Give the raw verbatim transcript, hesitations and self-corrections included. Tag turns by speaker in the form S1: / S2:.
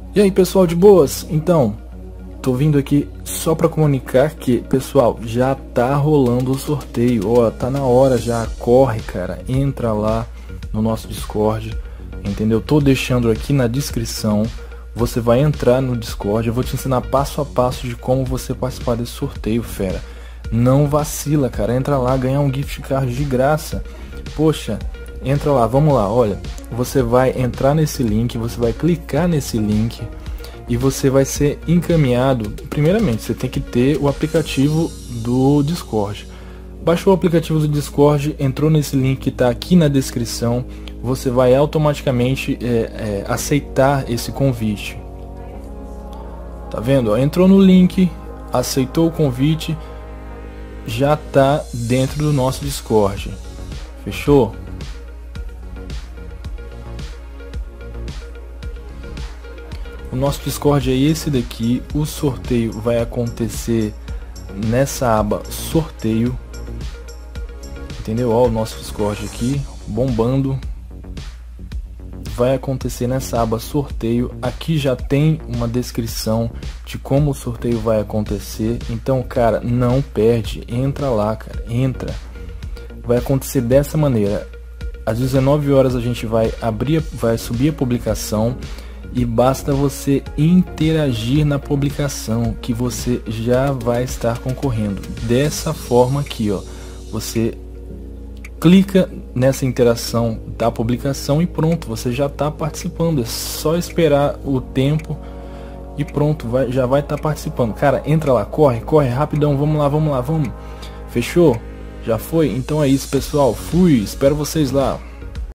S1: E aí, pessoal, de boas? Então, tô vindo aqui só para comunicar que, pessoal, já tá rolando o sorteio. Ó, tá na hora já, corre, cara, entra lá no nosso Discord, entendeu? Tô deixando aqui na descrição. Você vai entrar no Discord, eu vou te ensinar passo a passo de como você participar desse sorteio, fera. Não vacila, cara, entra lá, ganhar um gift card de graça. Poxa, entra lá, vamos lá, olha, você vai entrar nesse link, você vai clicar nesse link e você vai ser encaminhado. Primeiramente, você tem que ter o aplicativo do Discord. Baixou o aplicativo do Discord, entrou nesse link que está aqui na descrição, você vai automaticamente é, é, aceitar esse convite. Tá vendo? Ó, entrou no link, aceitou o convite, já está dentro do nosso Discord. Fechou? O nosso Discord é esse daqui. O sorteio vai acontecer nessa aba sorteio. Entendeu? Ó, o nosso Discord aqui bombando. Vai acontecer nessa aba sorteio. Aqui já tem uma descrição de como o sorteio vai acontecer. Então, cara, não perde. Entra lá, cara. Entra. Vai acontecer dessa maneira. Às dezenove horas a gente vai abrir, vai subir a publicação. E basta você interagir na publicação que você já vai estar concorrendo. Dessa forma aqui, ó, você clica nessa interação da publicação e pronto, você já está participando. É só esperar o tempo e pronto, vai, já vai estar tá participando. Cara, entra lá, corre, corre, rapidão, vamos lá, vamos lá, vamos. Fechou? Já foi? Então é isso, pessoal. Fui, espero vocês lá.